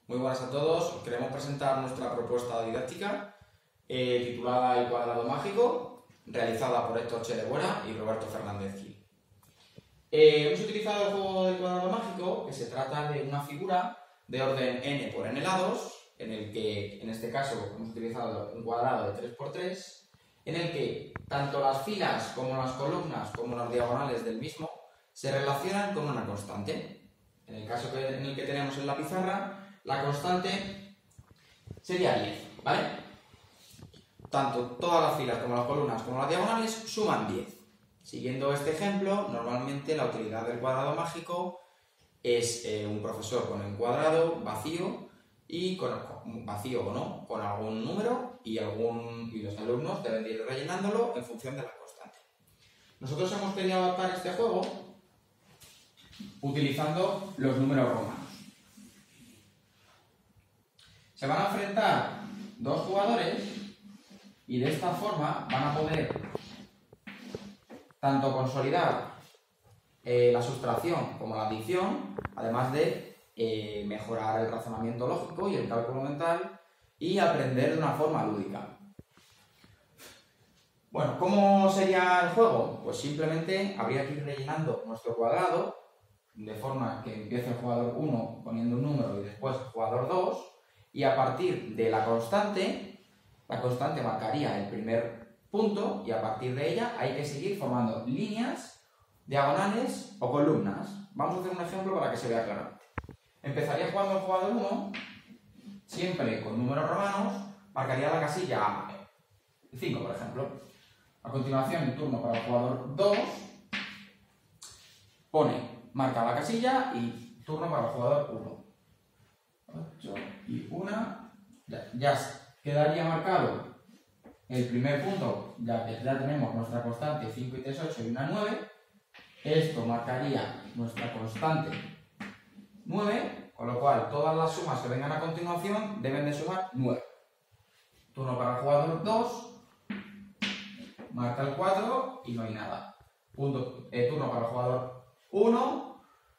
Muy buenas a todos. Os queremos presentar nuestra propuesta didáctica titulada El cuadrado mágico, realizada por Héctor Chedebuena y Roberto Fernández Gil. Hemos utilizado el juego del cuadrado mágico, que se trata de una figura de orden n por n lados, en el que, en este caso, hemos utilizado un cuadrado de 3×3, en el que tanto las filas como las columnas como las diagonales del mismo se relacionan con una constante. En el caso en el que tenemos en la pizarra, la constante sería 10, ¿vale? Tanto todas las filas como las columnas como las diagonales suman 10. Siguiendo este ejemplo, normalmente la utilidad del cuadrado mágico es un profesor con el cuadrado vacío y vacío o no, con algún número y los alumnos deben de ir rellenándolo en función de la constante. Nosotros hemos querido adaptar este juego utilizando los números romanos. Se van a enfrentar dos jugadores y de esta forma van a poder tanto consolidar la sustracción como la adición, además de mejorar el razonamiento lógico y el cálculo mental y aprender de una forma lúdica. Bueno, ¿cómo sería el juego? Pues simplemente habría que ir rellenando nuestro cuadrado de forma que empiece el jugador 1 poniendo un número y después el jugador 2, y a partir de la constante marcaría el primer punto y a partir de ella hay que seguir formando líneas, diagonales o columnas. Vamos a hacer un ejemplo para que se vea claramente. Empezaría jugando el jugador 1, siempre con números romanos, marcaría la casilla 5, por ejemplo. A continuación, el turno para el jugador 2, marca la casilla y turno para el jugador 1. 8 y 1, ya quedaría marcado el primer punto, ya que ya tenemos nuestra constante 5 y 3, 8 y una 9. Esto marcaría nuestra constante 9, con lo cual todas las sumas que vengan a continuación deben de sumar 9. Turno para el jugador 2, marca el 4 y no hay nada. Turno para el jugador 1,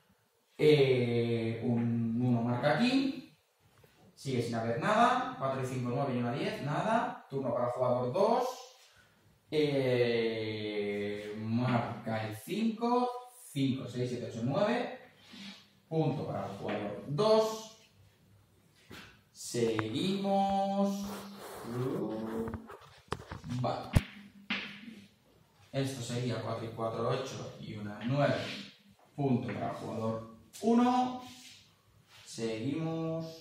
un 1 marca aquí. Sigue sin haber nada, 4 y 5, 9 y una 10, nada. Turno para el jugador 2, marca el 5, 5, 6, 7, 8, 9. Punto para el jugador 2. Seguimos. Vale. Esto sería 4 y 4, 8 y una 9. Punto para el jugador 1. Seguimos.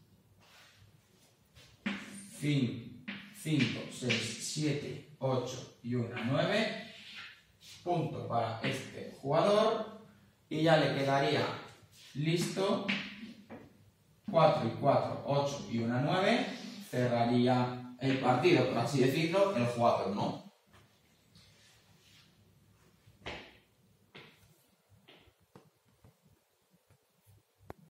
5, 6, 7, 8 y una 9. Punto para este jugador. Y ya le quedaría listo 4 y 4, 8 y una 9. Cerraría el partido, por así decirlo, el jugador 1.